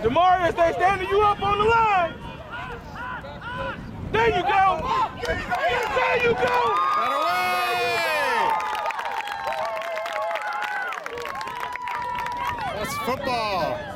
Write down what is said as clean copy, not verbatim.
Demarius, they standing you up on the line. There you go. There you go. That away. That's football.